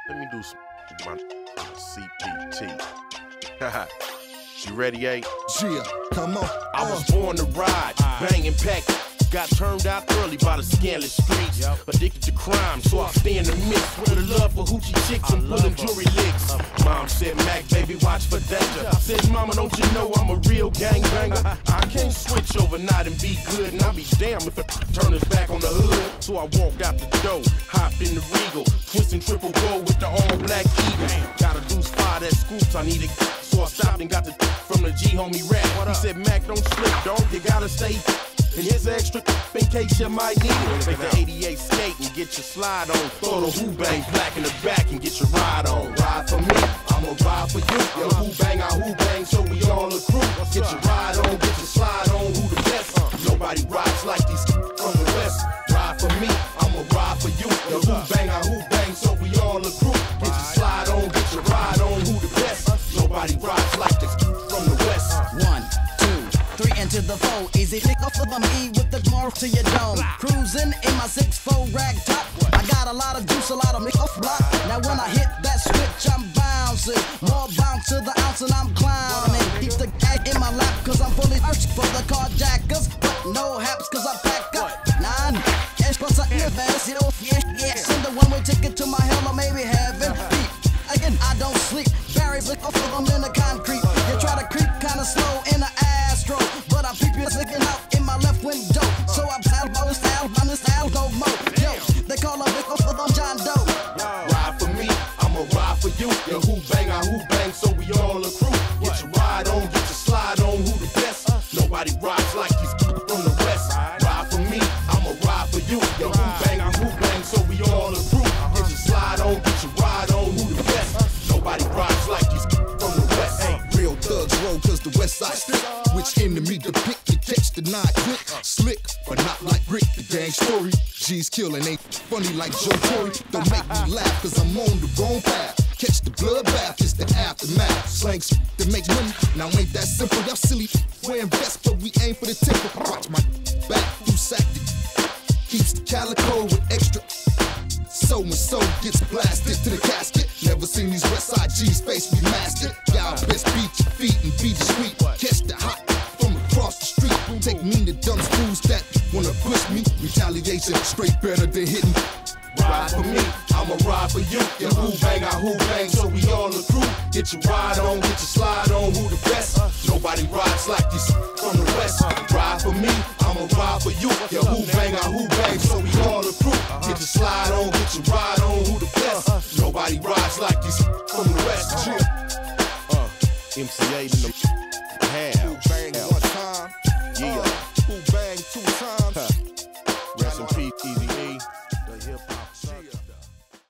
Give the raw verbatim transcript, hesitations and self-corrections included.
Let me do some my C P T. You ready, A? Yeah, come on. I was born to ride, banging pack. Got turned out early by the scandalous streets. Yep. Addicted to crime, so I stay in the mix with a love for hoochie chicks and pulling jewelry licks. Uh, Mom said, Mac, baby, watch for danger. Said, Mama, don't you know I'm a real gangbanger? I can't switch overnight and be good, and I'll be damned if it turn us back on the hood. So I walked out the door, hopped in the Regal, twisting triple gold with the all-black Eagle. Got a deuce five that scoops, I need it. So I stopped and got the from the G-homie rap. He said, Mac, don't slip, dog, you gotta stay. And here's extra in case you might need it. Take the eighty-eight skate and get your slide on. Throw the Who-Bang black in the back and get your ride on. Ride for me, I'ma ride for you. Yo, Who-Bang, I Who-Bang, so we all a crew. Get your ride on, get your slide on, who the best? Nobody rides like these from the west. Ride for me, I'ma ride for you. Yo, Who-Bang, I Who-Bang, so we all a crew. Get your slide on, get your ride on, who the best? Nobody rides like this from the west. One, two, three into the four. Easy lick off of me with the mark to your dome. Cruising in my six four rag top. I got a lot of juice, a lot of make off block. Now when I hit that switch, I'm bouncing. More bounce to the ounce and I'm clowning. Keep the gag in my lap cause I'm fully thirsty for the carjackers. But no haps cause I pack up nine. Ash plus I invest, you know, yeah, yeah. Send the one way ticket to my hell or maybe heaven. Deep. Again, I don't sleep. Barry lick off of them in the concrete. You try to creep kinda slow in the Astro. But I peep you sticking out in my left window. So I'm style, bow, style, on this style, no more. Yo, they call them lick off of them John Doe. Ride for me, I'ma ride for you. Yo, Who-Bang, I Who-Bang, so we all a crew. Get your ride on, get your slide on, who the best? Nobody rides like these from the west. Ride for me, I'ma ride for you. Yo, Who-Bang, I Who-Bang, so we all a crew. Get your slide on, get your ride on, who the best? Nobody rides like these from the west. Hey, real thugs roll cause the west side stick. Which enemy to pick to catch the nine quick? Slick, but not like Rick, the gang story. G's killing ain't funny like Joe Torre. Don't make me laugh cause I'm on the wrong path. Catch the bloodbath, it's the aftermath. Slangs that make money, now ain't that simple. Y'all silly, wearing vests, but we aim for the temple. Watch my back, through sack it. Keeps the calico with extra. So and so gets blasted to the casket. Never seen these West Side G's face be masked. Y'all best beat your feet and be discreet. Catch the hot from across the street. Take me to dumb fools that wanna push me. Retaliation straight better than hitting. Ride for me, I'ma ride for you. Yo, Who-Bang, I Who-Bang, so we all a crew. Get your ride on, get your slide on, who the best? Nobody rides like these from the west. Ride for me, I'ma ride for you. Yo, Who-Bang, I Who-Bang, so we all a crew. Get your slide on, get your ride on, who the best? Nobody rides like these from the west. Uh, M C A in the